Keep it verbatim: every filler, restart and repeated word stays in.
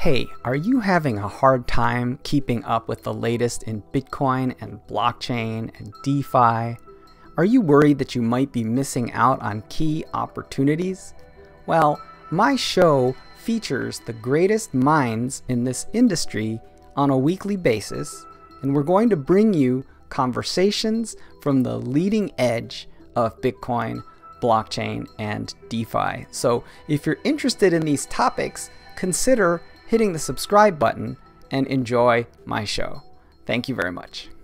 Hey, are you having a hard time keeping up with the latest in Bitcoin and blockchain and DeFi? Are you worried that you might be missing out on key opportunities? Well, my show features the greatest minds in this industry on a weekly basis, and we're going to bring you conversations from the leading edge of Bitcoin, blockchain, and DeFi. So if you're interested in these topics, consider hitting the subscribe button and enjoy my show. Thank you very much.